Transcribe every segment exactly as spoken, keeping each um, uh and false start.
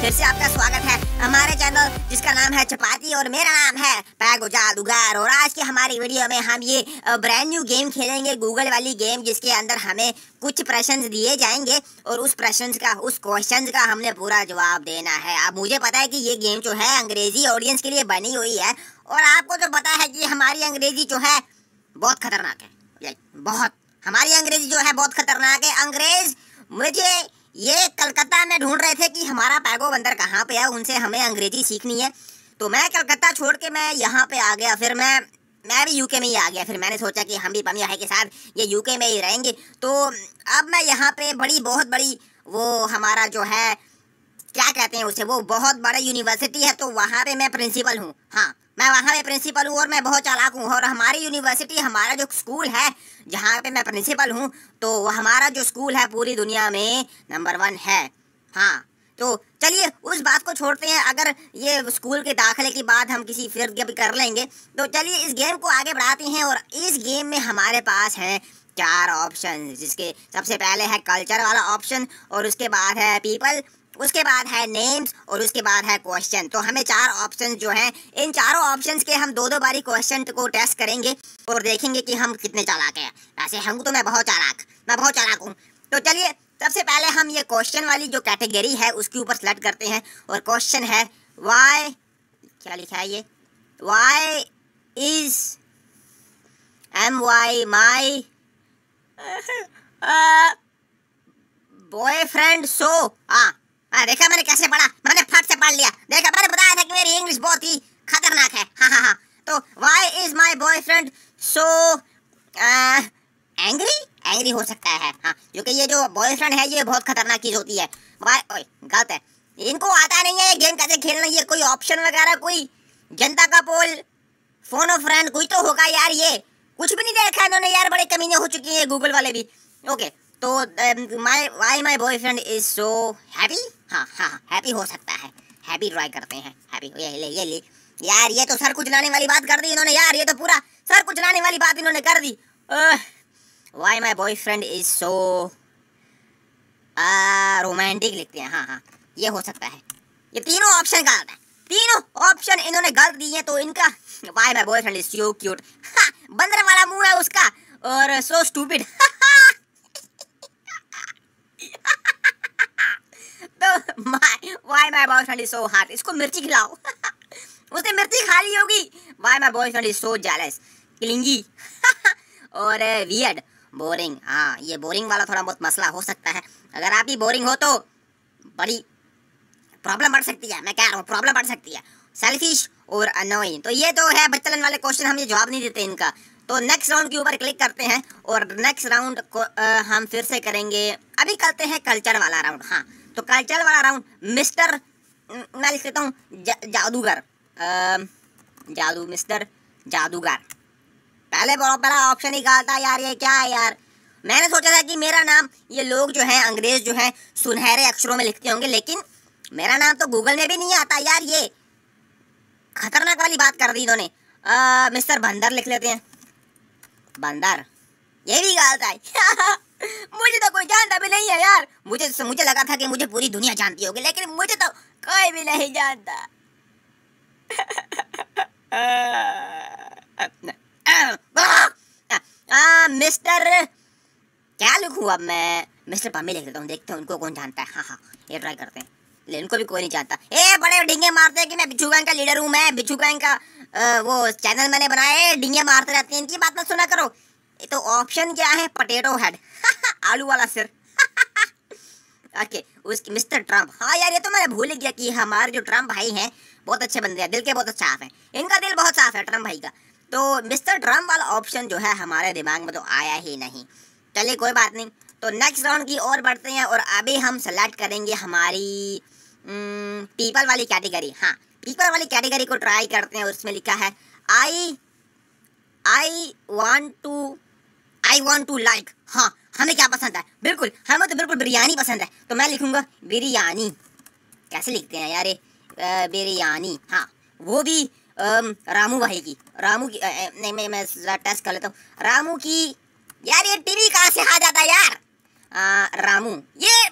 फिर से आपका स्वागत है हमारे चैनल जिसका नाम है चपाती और मेरा नाम है पैगो जादूगर। और आज की हमारी वीडियो में हम ये ब्रांड न्यू गेम खेलेंगे, गूगल वाली गेम, जिसके अंदर हमें कुछ प्रश्न दिए जाएंगे और उस प्रश्न का उस क्वेश्चन का हमने पूरा जवाब देना है। अब मुझे पता है कि ये गेम जो है अंग्रेजी ऑडियंस के लिए बनी हुई है और आपको तो पता है कि हमारी अंग्रेजी जो है बहुत खतरनाक है, बहुत हमारी अंग्रेजी जो है बहुत खतरनाक है। अंग्रेज मुझे ये कलकत्ता में ढूंढ रहे थे कि हमारा पैगो बंदर कहाँ पे है, उनसे हमें अंग्रेजी सीखनी है। तो मैं कलकत्ता छोड़ के मैं यहाँ पे आ गया, फिर मैं मैं भी यूके में ही आ गया। फिर मैंने सोचा कि हम भी पमिया है के साथ ये यूके में ही रहेंगे। तो अब मैं यहाँ पे बड़ी बहुत बड़ी वो हमारा जो है क्या कहते हैं उसे, वो बहुत बड़ा यूनिवर्सिटी है, तो वहाँ पे मैं प्रिंसिपल हूँ। हाँ, मैं वहाँ पे प्रिंसिपल हूँ और मैं बहुत चालाक हूँ। और हमारी यूनिवर्सिटी, हमारा जो स्कूल है जहाँ पे मैं प्रिंसिपल हूँ, तो हमारा जो स्कूल है पूरी दुनिया में नंबर वन है। हाँ, तो चलिए उस बात को छोड़ते हैं। अगर ये स्कूल के दाखिले की बात हम किसी फिर भी कर लेंगे, तो चलिए इस गेम को आगे बढ़ाते हैं। और इस गेम में हमारे पास है चार ऑप्शन, जिसके सबसे पहले है कल्चर वाला ऑप्शन, और उसके बाद है पीपल, उसके बाद है नेम्स, और उसके बाद है क्वेश्चन। तो हमें चार ऑप्शन जो हैं, इन चारों ऑप्शंस के हम दो दो बारी क्वेश्चन को टेस्ट करेंगे और देखेंगे कि हम कितने चालाक हैं। वैसे हम तो मैं बहुत चालाक मैं बहुत चालाक हूँ। तो चलिए सबसे पहले हम ये क्वेश्चन वाली जो कैटेगरी है उसके ऊपर सेलेक्ट करते हैं। और क्वेश्चन है वाई, क्या लिखा है ये, why is M why my boyfriend so. हाँ हाँ, देखा मैंने कैसे पढ़ा, मैंने फट से पढ़ लिया। देखा, मैंने बताया था कि मेरी इंग्लिश बहुत ही खतरनाक है। हाँ हाँ हाँ, तो why is my boyfriend so angry, angry हो सकता है। हाँ, क्योंकि ये जो बॉयफ्रेंड है ये बहुत खतरनाक चीज होती है। वाई, ओए गलत है, इनको आता नहीं है ये गेम कैसे खेलना। ये कोई ऑप्शन वगैरह, कोई जनता का पोल, फोन ऑफ फ्रेंड, कुछ तो होगा यार। ये कुछ भी नहीं देखा इन्होंने यार, बड़े कमीने हो चुके हैं गूगल वाले भी। ओके, तो my why my boyfriend is so happy. हाँ हाँ, हैप्पी हो सकता है, हैप्पी ट्राई करते हैं। हैप्पी, ये ले ये ले यार, ये तो सर कुचलाने वाली बात कर दी इन्होंने यार, ये तो पूरा सर कुचलाने वाली बात इन्होंने कर दी। Why my boyfriend is so romantic लिखते हैं। हाँ हाँ, ये हो सकता है। ये तीनों ऑप्शन गलत है, तीनों ऑप्शन इन्होंने गलत दिए हैं। तो इनका why my boyfriend is so cute, बंदर वाला मुंह है उसका, और सो स्टूपिड। तो why my boyfriend is so hot, इसको मिर्ची खिलाओ। उसने मिर्ची खा ली होगी। Why my boyfriend is so jealous, clingy, और वियर्ड, बोरिंग। हाँ, ये बोरिंग वाला थोड़ा बहुत मसला हो सकता है। अगर आप ही बोरिंग हो तो बड़ी प्रॉब्लम बढ़ सकती है, मैं कह रहा हूँ प्रॉब्लम बढ़ सकती है। सेल्फिश और अनोइंग, तो ये तो है बच्चलन वाले क्वेश्चन, हम ये जवाब नहीं देते इनका। तो नेक्स्ट राउंड के ऊपर क्लिक करते हैं और नेक्स्ट राउंड को आ, हम फिर से करेंगे। अभी करते हैं कल्चर वाला राउंड। हाँ, तो कल्चर वाला राउंड, मिस्टर, मैं लिख लेता हूँ जादूगर, जादू मिस्टर जादूगर। पहले पहला ऑप्शन ही कहा था यार, ये क्या है यार। मैंने सोचा था कि मेरा नाम, ये लोग जो है अंग्रेज जो है सुनहरे अक्षरों में लिखते होंगे, लेकिन मेरा नाम तो गूगल में भी नहीं आता यार। ये खतरनाक वाली बात कर दी इन्होंने। मिस्टर बंदर लिख लेते हैं, बंदर, ये भी गलत है। मुझे तो कोई जानता भी नहीं है यार। मुझे मुझे लगा था कि मुझे पूरी दुनिया जानती होगी, लेकिन मुझे तो कोई भी नहीं जानता। आ, मिस्टर, क्या लिखूं अब मैं, मिस्टर पम्मी लिख देता हूँ, देखते हैं उनको कौन जानता है। हाँ हाँ, ये ट्राई करते हैं, लेकिन इनको भी कोई नहीं जानता। ए बड़े डिंगे मारते हैं कि मैं बिच्छू गैंग का लीडर हूँ, मैं बिच्छू गैंग का आ, वो चैनल मैंने बनाया, डिंगे मारते रहते हैं, इनकी बात मत सुना करो। तो ऑप्शन क्या है, पोटैटो हेड, आलू वाला सिर। ओके, उसकी मिस्टर ट्रम्प। हाँ यार, ये तो मैंने भूल गया कि हमारे जो ट्रम्प भाई हैं बहुत अच्छे बंदे हैं, दिल के बहुत साफ हैं, इनका दिल बहुत साफ है ट्रम्प भाई का। तो मिस्टर ट्रम्प वाला ऑप्शन जो है हमारे दिमाग में तो आया ही नहीं। चलिए कोई बात नहीं, तो नेक्स्ट राउंड की ओर बढ़ते हैं और अभी हम सेलेक्ट करेंगे हमारी पीपल वाली कैटेगरी। हाँ, पीपल वाली कैटेगरी को ट्राई करते हैं। उसमें लिखा है I I want to I want to like. हाँ, हमें क्या पसंद है, बिल्कुल हमें तो बिल्कुल बिरयानी पसंद है। तो मैं लिखूंगा बिरयानी। कैसे लिखते हैं यार ये, बिरयानी। हाँ, वो भी रामू भाई की, रामू की, नहीं मैं मैं टेस्ट कर लेता हूँ। रामू की, यार ये टीवी कहाँ से आ जाता है यार। आ, रामू, ये मैंने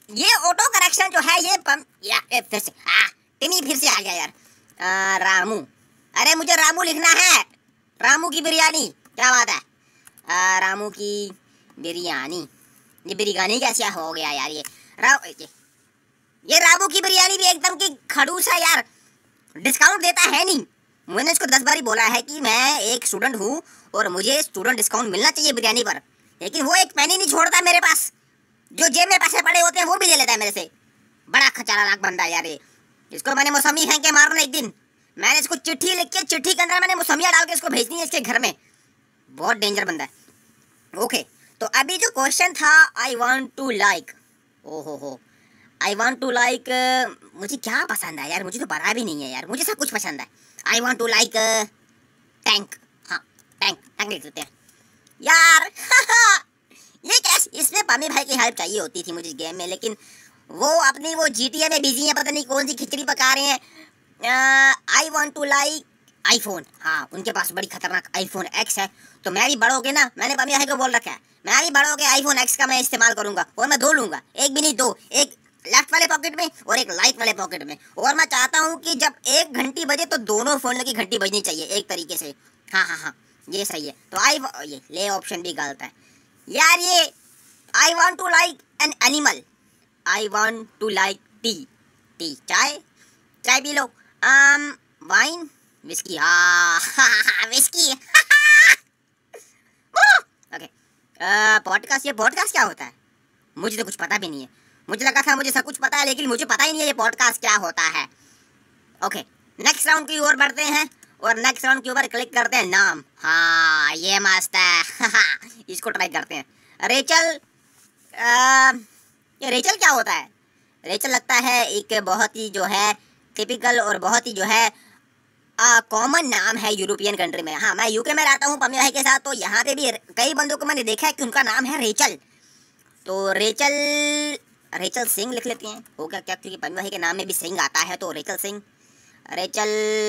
ये ऑटो करेक्शन जो है ये पम, या ए, फिर से आ, टिमी फिर से आ गया यार। आ, रामू, अरे मुझे रामू लिखना है, रामू की बिरयानी, क्या बात है। आ, रामू की बिरयानी, ये बिरयानी कैसे हो गया यार। ये रा, ये, ये रामू की बिरयानी भी एकदम की खड़ूस है यार, डिस्काउंट देता है नहीं। मैंने इसको दस बार ही बोला है कि मैं एक स्टूडेंट हूँ और मुझे स्टूडेंट डिस्काउंट मिलना चाहिए बिरयानी पर, लेकिन वो एक पैनी नहीं छोड़ता मेरे पास। जो जेब में पैसे पड़े होते हैं वो भी ले लेता है मेरे से। बड़ा खचारानाक बंदा है यार ये। इसको मैंने मौसमी फेंक के मारना एक दिन। मैंने इसको चिट्ठी लिख के, चिट्ठी के अंदर मैंने मौसमियाँ डाल के इसको भेजनी है इसके घर में। बहुत डेंजर बंदा है। ओके, तो अभी जो क्वेश्चन था, आई वॉन्ट टू लाइक, ओ हो हो आई वॉन्ट टू लाइक, मुझे क्या पसंद है यार, मुझे तो पता भी नहीं है यार, मुझे सब कुछ पसंद है। I want to like tank, हाँ टैंक, टैंक लिख देते हैं यार। ये कैसे, इसमें पम्मी भाई की हेल्प चाहिए होती थी मुझे गेम में, लेकिन वो अपनी वो जीटीए में बिजी है, पता नहीं कौन सी खिचड़ी पका रहे हैं। I want to like iPhone, हाँ उनके पास बड़ी खतरनाक आईफोन एक्स है, तो मैं भी बड़ो के ना, मैंने पम्मी भाई को बोल रखा है, मैं भी बड़ो के आईफोन एक्स का मैं इस्तेमाल करूंगा, और मैं दो लूंगा, एक भी नहीं दो, एक लेफ्ट वाले पॉकेट में और एक राइट वाले पॉकेट में। और मैं चाहता हूँ कि जब एक घंटी बजे तो दोनों फोन की घंटी बजनी चाहिए एक तरीके से। हाँ हाँ हाँ ये सही है। तो आई, ये ले ऑप्शन भी गलत है यार। ये I want to like an animal, I want to like tea, tea चाय, चाय पी लो। um, वाइन, विस्की, हाँ विस्की। ओके, पॉडकास्ट, ये पॉडकास्ट क्या होता है मुझे तो कुछ पता भी नहीं है। मुझे लगा था मुझे सब कुछ पता है, लेकिन मुझे पता ही नहीं है ये पॉडकास्ट क्या होता है। ओके, नेक्स्ट राउंड की ओर बढ़ते हैं और नेक्स्ट राउंड के ऊपर क्लिक करते हैं नाम। हाँ ये मस्त है। इसको ट्राई करते हैं। रेचल, आ, ये रेचल क्या होता है? रेचल लगता है एक बहुत ही जो है टिपिकल और बहुत ही जो है कॉमन नाम है यूरोपियन कंट्री में। हाँ मैं यूके में रहता हूँ पम्मी भाई के साथ, तो यहाँ पे भी कई बंदों को मैंने देखा है कि उनका नाम है रेचल। तो रेचल, रेचल सिंह लिख लेते हैं, हो गया क्या, क्योंकि पम्मी भाई के नाम में भी सिंह आता है, तो रेचल सिंह, रेचल,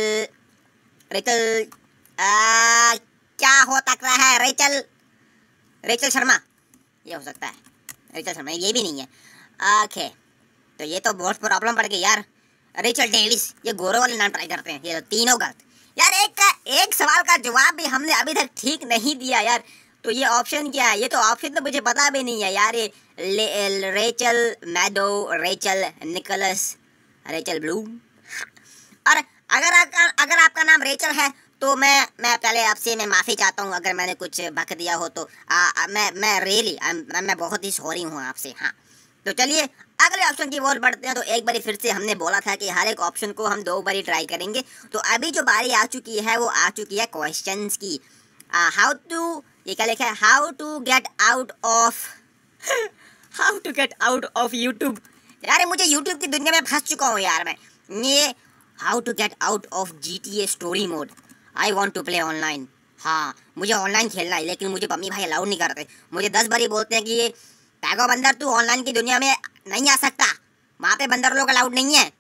रेचल आ, क्या हो सकता है, रेचल, रेचल शर्मा, ये हो सकता है, रेचल शर्मा, ये भी नहीं है। ओके, तो ये तो बहुत प्रॉब्लम पड़ गई यार। रेचल डेविस, ये गोरों वाले नाम ट्राई करते हैं, ये तो तीनों गलत यार। एक का एक सवाल का जवाब भी हमने अभी तक ठीक नहीं दिया यार। तो ये ऑप्शन क्या है? ये तो ऑप्शन तो मुझे पता भी नहीं है यार। ये Rachel Maddow, Rachel Nicholas, Rachel Blue. और अगर आपका अगर आपका नाम रेचल है तो मैं मैं पहले आपसे मैं माफ़ी चाहता हूँ अगर मैंने कुछ बक दिया हो तो। आ, आ, मैं मैं रियली मैं बहुत ही सॉरी हूँ आपसे। हाँ तो चलिए अगले ऑप्शन की ओर बढ़ते हैं। तो एक बारी फिर से हमने बोला था कि हर एक ऑप्शन को हम दो बारी ट्राई करेंगे। तो अभी जो बारी आ चुकी है वो आ चुकी है क्वेश्चंस की। हाउ टू, ये क्या लिखा है, how to get out of how to get out of YouTube. यार मुझे यूट्यूब की दुनिया में फंस चुका हूँ यार मैं। ये how to get out of G T A story mode, I want to play online. हाँ मुझे ऑनलाइन खेलना है, लेकिन मुझे पम्मी भाई अलाउड नहीं करते। मुझे दस बारी बोलते हैं कि ये पैगो बंदर तू ऑनलाइन की दुनिया में नहीं आ सकता, वहाँ पे बंदर लोग अलाउड नहीं है।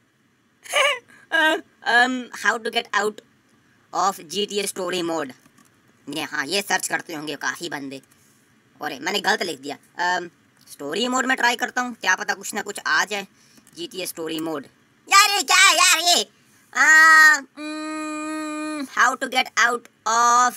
How to get out of G T A story mode, ये हाँ ये सर्च करते होंगे काफ़ी बंदे। और मैंने गलत लिख दिया, स्टोरी मोड में ट्राई करता हूँ, क्या पता कुछ ना कुछ आ जाए। G T A story mode, यार ये क्या है यार ये, how to get out of,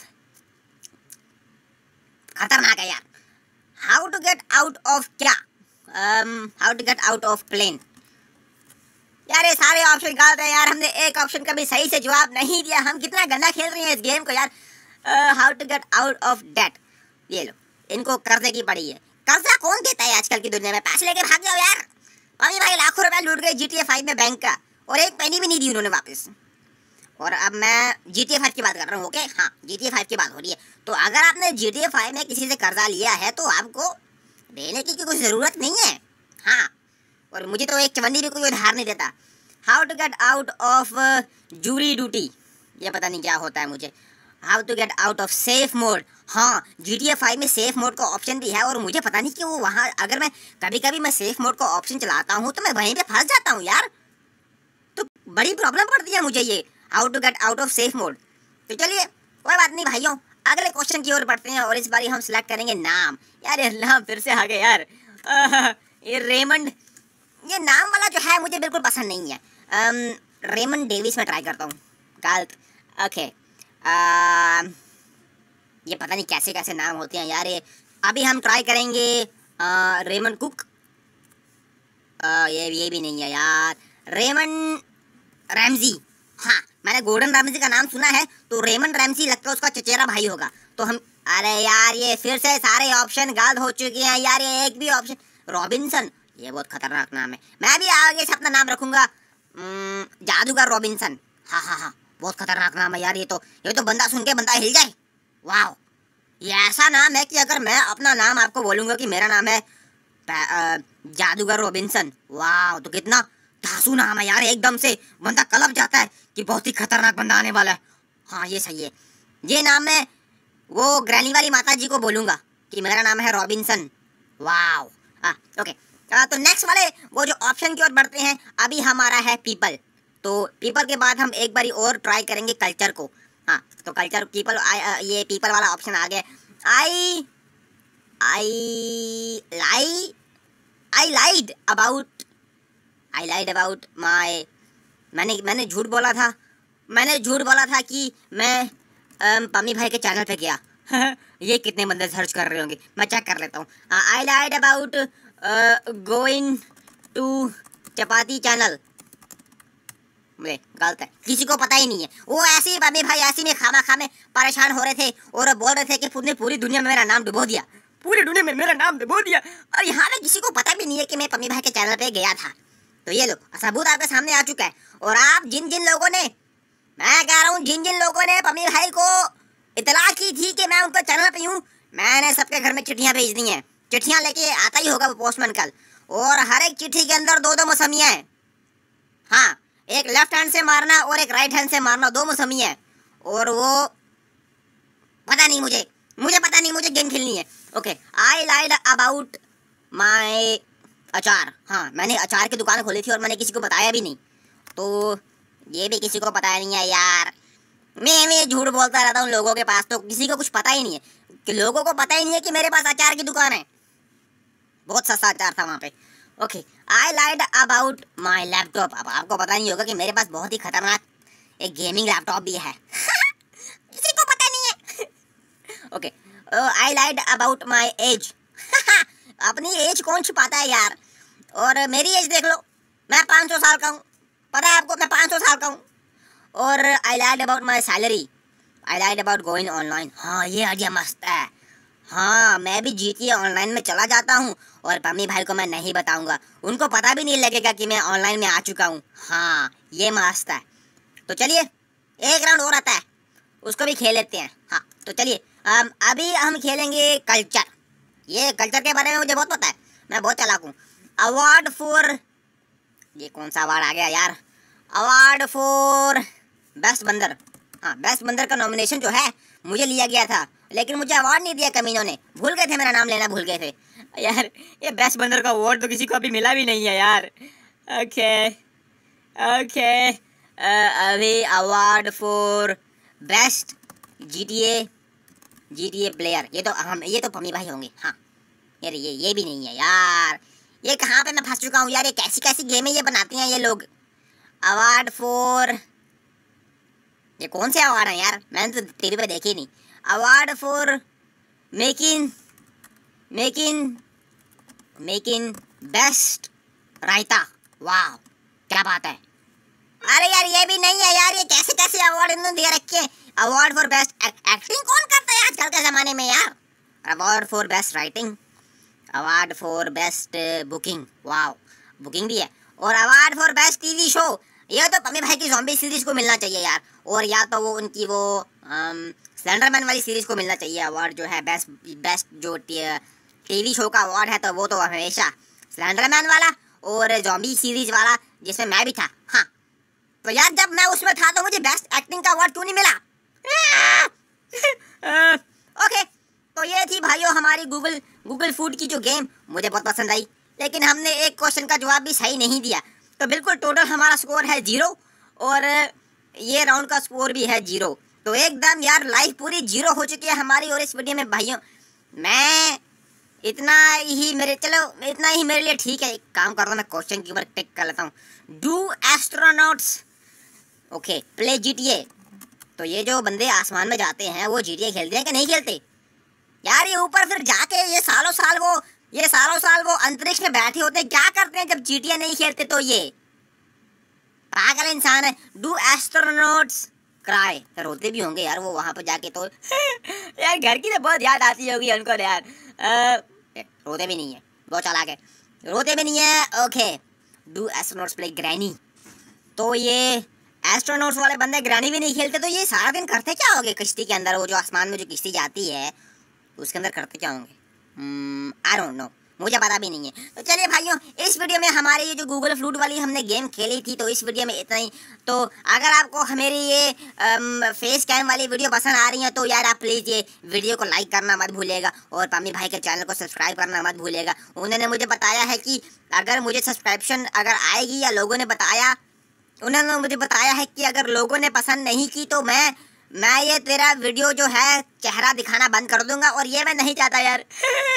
खतरनाक है यार। How to get out of क्या, how to get out of plane. यार ये सारे ऑप्शन गलत है यार, हमने एक ऑप्शन का भी सही से जवाब नहीं दिया। हम कितना गंदा खेल रहे हैं इस गेम को यार। How to get out of date, ये लो इनको कर्जे की पड़ी है। कर्जा कौन देता है आजकल की दुनिया में, पैसे लेके भाग जाओ यार। अभी भाई लाखों रुपए लूट गए जी टी ए फाइव में बैंक का, और एक पेनी भी नहीं दी उन्होंने वापस। और अब मैं जी टी ए फाइव की बात कर रहा हूँ। ओके हाँ जी टी ए फाइव की बात हो रही है। तो अगर आपने जी टी ए फाइव में किसी से कर्जा लिया है तो आपको देने की कोई ज़रूरत नहीं है। हाँ और मुझे तो एक चवन्नी भी कोई उधार नहीं देता। How to get out of jury duty, ये पता नहीं क्या होता है मुझे। How to get out of safe mode, हाँ जी टी ए फाइव में सेफ मोड का ऑप्शन भी है, और मुझे पता नहीं कि वो वहाँ अगर मैं कभी कभी मैं सेफ मोड का ऑप्शन चलाता हूँ तो मैं वहीं पे फंस जाता हूँ यार। तो बड़ी प्रॉब्लम पड़ती है मुझे ये how to get out of safe mode. तो चलिए कोई बात नहीं भाइयों, अगले क्वेश्चन की ओर बढ़ते हैं और इस बारी हम सिलेक्ट करेंगे नाम। यार ये नाम फिर से आ गए यार। ये रेमंड, ये नाम वाला जो है मुझे बिल्कुल पसंद नहीं है। um, रेमन डेविस में ट्राई करता हूँ। गलत। ओके, ये पता नहीं कैसे कैसे नाम होते हैं यार ये। अभी हम ट्राई करेंगे रेमन कुक। आ, ये ये भी नहीं है यार। Ramon Ramsey. हाँ, मैंने गोल्डन रैमजी का नाम सुना है, तो रेमन रैमजी लगता है उसका चचेरा भाई होगा। तो हम, अरे यार ये फिर से सारे ऑप्शन गलत हो चुके हैं यार। ये एक भी ऑप्शन, रॉबिन्सन, ये बहुत खतरनाक नाम है। मैं भी आगे से अपना नाम रखूंगा जादूगर रॉबिन्सन। हाँ हाँ हाँ, बहुत खतरनाक नाम है यार ये तो। ये तो बंदा सुन के बंदा हिल जाए। वाह, ये ऐसा नाम है कि अगर मैं अपना नाम आपको बोलूंगा कि मेरा नाम है जादूगर रॉबिन्सन, वाह, तो कितना धांसू नाम है यार। एकदम से बंदा कलप जाता है कि बहुत ही खतरनाक बंदा आने वाला है। हाँ, ये सही है। ये नाम मैं वो ग्रैनी वाली माता जी को बोलूंगा कि मेरा नाम है रॉबिन्सन। वाह। हाँ, ओके। आ, तो नेक्स्ट वाले वो जो ऑप्शन की ओर बढ़ते हैं। अभी हमारा है पीपल। तो पीपल के बाद हम एक बारी और ट्राई करेंगे कल्चर को। हाँ, तो कल्चर पीपल, ये पीपल वाला ऑप्शन आ गया। I I lie I lied about I lied about माई मैंने मैंने झूठ बोला था। मैंने झूठ बोला था कि मैं पम्मी भाई के चैनल पे गया। ये कितने बंदे सर्च कर रहे होंगे, मैं चेक कर लेता हूँ। I lied about going to chapati channel. मुझे गलत है, किसी को पता ही नहीं है। वो ऐसे ही पम्मी भाई ऐसे में खामा खामे परेशान हो रहे थे और बोल रहे थे कि पूरी पूरी दुनिया में मेरा नाम डुबो दिया, पूरी दुनिया में मेरा नाम डुबो दिया, और यहाँ पे किसी को पता भी नहीं है कि मैं पम्मी भाई के चैनल पे गया था। तो ये लो, सबूत आपके सामने आ चुका है। और आप जिन जिन लोगों ने, मैं कह रहा हूँ जिन जिन लोगों ने पम्मी भाई को इतला की थी कि मैं उनके चैनल पे हूँ, मैंने सबके घर में चिट्ठियाँ भेज दी हैं। चिट्ठियाँ लेके आता ही होगा वो पोस्टमैन कल, और हर एक चिट्ठी के अंदर दो दो मौसमियाँ हैं। हाँ, एक लेफ्ट हैंड से मारना और एक राइट हैंड से मारना, दो मौसमियाँ हैं। और वो पता नहीं, मुझे मुझे पता नहीं, मुझे गेम खेलनी है। ओके, आई लाइड अबाउट माई अचार। हाँ, मैंने अचार की दुकान खोली थी और मैंने किसी को बताया भी नहीं, तो ये भी किसी को पता नहीं है यार। मैं मैं झूठ बोलता रहता हूँ लोगों के पास, तो किसी को कुछ पता ही नहीं है कि लोगों को पता ही नहीं है कि मेरे पास अचार की दुकान है। बहुत सस्ता अचार था वहाँ पे। Okay, I lied about my laptop. अब आपको पता नहीं होगा कि मेरे पास बहुत ही खतरनाक एक गेमिंग लैपटॉप भी है। किसी को पता नहीं है। Okay, I lied about my age. अपनी एज कौन छुपाता है यार। और मेरी एज देख लो, मैं पाँच सौ साल का हूँ। पता है आपको, मैं पाँच सौ साल का हूँ। और I lied about my salary. I lied about going online. हाँ, ये आइडिया मस्त है। हाँ, मैं भी जीटीए ऑनलाइन में चला जाता हूँ और पम्मी भाई को मैं नहीं बताऊंगा, उनको पता भी नहीं लगेगा कि मैं ऑनलाइन में आ चुका हूँ। हाँ, ये मस्त है। तो चलिए एक राउंड और आता है, उसको भी खेल लेते हैं। हाँ, तो चलिए अभी हम खेलेंगे कल्चर। ये कल्चर के बारे में मुझे बहुत पता है, मैं बहुत चालाक हूँ। अवार्ड फॉर, ये कौन सा अवार्ड आ गया यार। अवार्ड फॉर बेस्ट बंदर। हाँ, बेस्ट बंदर का नॉमिनेशन जो है मुझे लिया गया था, लेकिन मुझे अवार्ड नहीं दिया कमीनों ने। भूल गए थे, मेरा नाम लेना भूल गए थे यार। ये बेस्ट बंदर का अवार्ड तो किसी को अभी मिला भी नहीं है यार। ओके ओके, अभी award for best GTA GTA player, ये तो हम ये तो पम्मी भाई होंगे। हाँ यार, ये ये भी नहीं है यार। ये कहाँ पे मैं फंस चुका हूँ यार। ये कैसी कैसी गेमें ये बनाती हैं ये लोग। अवार्ड फॉर, ये कौन से अवार्ड हैं यार, मैंने तो टीवी पे देखे ही नहीं। Award for making making making best raita. वाह, क्या बात है। अरे यार, ये भी नहीं है यार। ये कैसे कैसे अवार्ड इन्होंने दे रखे हैं। अवार्ड फॉर बेस्ट एक्टिंग कौन करता है आजकल के ज़माने में यार। Award for best writing, award for best booking. वाह, बुकिंग भी है। और award for best TV show, ये तो पम्मी भाई की ज़ॉम्बी सीरीज को मिलना चाहिए यार। और या तो वो उनकी वो स्लेंडरमैन वाली सीरीज को मिलना चाहिए अवार्ड, जो है बेस्ट बेस्ट जो टीवी शो का अवार्ड है, तो वो तो हमेशा स्लेंडरमैन वाला और ज़ॉम्बी सीरीज वाला, जिसमें मैं भी था। हाँ, तो यार जब मैं उसमें था तो मुझे बेस्ट एक्टिंग का अवार्ड क्यों नहीं मिला। ओके, तो ये थी भाइयों हमारी गूगल गूगल फूड की जो गेम, मुझे बहुत पसंद आई। लेकिन हमने एक क्वेश्चन का जवाब भी सही नहीं दिया, तो बिल्कुल टोटल हमारा स्कोर है जीरो, और ये राउंड का स्कोर भी है जीरो। तो एकदम यार लाइफ पूरी जीरो हो चुकी है हमारी। और इस वीडियो में भाइयों मैं इतना ही मेरे चलो इतना ही मेरे लिए ठीक है। एक काम करता हूँ, मैं क्वेश्चन के ऊपर टिक कर लेता हूँ। Do astronauts okay play GTA? तो ये जो बंदे आसमान में जाते हैं वो जीटीए खेलते हैं कि नहीं खेलते यार? ये ऊपर फिर जाके ये सालों साल वो ये सालों साल वो अंतरिक्ष में बैठे होते हैं, क्या करते हैं जब जीटीए नहीं खेलते? तो ये पागल इंसान है। Do astronauts cry? रोते भी होंगे यार वो वहां पर जाके तो यार घर की तो बहुत याद आती होगी उनको यार। आ, रोते भी नहीं है, बहुत चालाक है, रोते भी नहीं है। Okay do astronauts play granny? तो ये एस्ट्रोनॉट्स वाले बंदे ग्रैनी भी नहीं खेलते, तो ये सारा दिन करते क्या होंगे कश्ती के अंदर? वो जो आसमान में जो किश्ती जाती है उसके अंदर करते क्या होंगे? आई डोंट नो, मुझे पता भी नहीं है। तो चलिए भाइयों, इस वीडियो में हमारे ये जो गूगल फ्लूट वाली हमने गेम खेली थी, तो इस वीडियो में इतना ही। तो अगर आपको हमारी ये आम, फेस कैम वाली वीडियो पसंद आ रही है तो यार आप प्लीज़ ये वीडियो को लाइक करना मत भूलिएगा और पम्मी भाई के चैनल को सब्सक्राइब करना मत भूलिएगा। उन्होंने मुझे बताया है कि अगर मुझे सब्सक्रिप्शन अगर आएगी, या लोगों ने बताया उन्होंने मुझे बताया है कि अगर लोगों ने पसंद नहीं की तो मैं मैं ये तेरा वीडियो जो है चेहरा दिखाना बंद कर दूंगा, और ये मैं नहीं चाहता यार।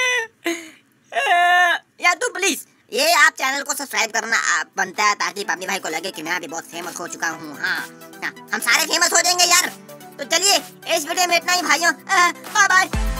यार तू प्लीज ये आप चैनल को सब्सक्राइब करना बनता है, ताकि पम्मी भाई को लगे कि मैं अभी बहुत फेमस हो चुका हूँ। हाँ, हाँ हम सारे फेमस हो जाएंगे यार। तो चलिए इस वीडियो में इतना ही भाइयों, बाय बाय।